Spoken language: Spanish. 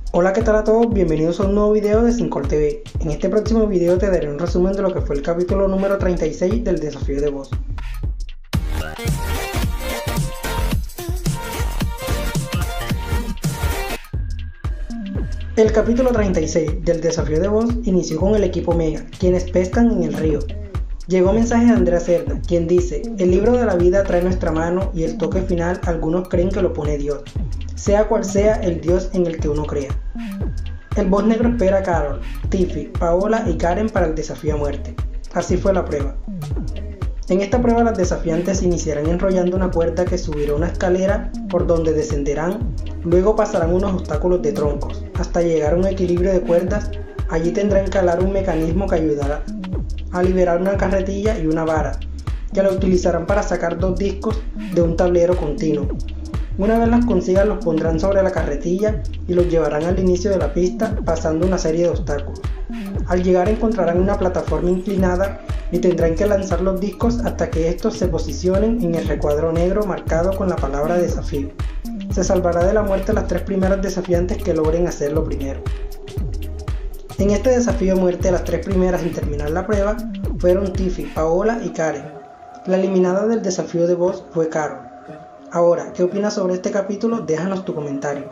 Hola, ¿qué tal a todos? Bienvenidos a un nuevo video de Sin Corte TV. En este próximo video te daré un resumen de lo que fue el capítulo número 36 del desafío de voz. El capítulo 36 del desafío de voz inició con el equipo Mega, quienes pescan en el río. Llegó mensaje de Andrea Cerda, quien dice: el libro de la vida trae nuestra mano y el toque final algunos creen que lo pone Dios, sea cual sea el Dios en el que uno crea. El boss negro espera a Carol, Tiffy, Paola y Karen para el desafío a muerte. Así fue la prueba. En esta prueba las desafiantes iniciarán enrollando una cuerda que subirá una escalera por donde descenderán, luego pasarán unos obstáculos de troncos, hasta llegar a un equilibrio de cuerdas. Allí tendrán que alar un mecanismo que ayudará a liberar una carretilla y una vara, que la utilizarán para sacar dos discos de un tablero continuo. Una vez las consigan, los pondrán sobre la carretilla y los llevarán al inicio de la pista pasando una serie de obstáculos. Al llegar encontrarán una plataforma inclinada y tendrán que lanzar los discos hasta que estos se posicionen en el recuadro negro marcado con la palabra desafío. Se salvará de la muerte las tres primeras desafiantes que logren hacerlo primero. En este desafío a muerte, las tres primeras en terminar la prueba fueron Tiffy, Paola y Karen. La eliminada del desafío de voz fue Carol. Ahora, ¿qué opinas sobre este capítulo? Déjanos tu comentario.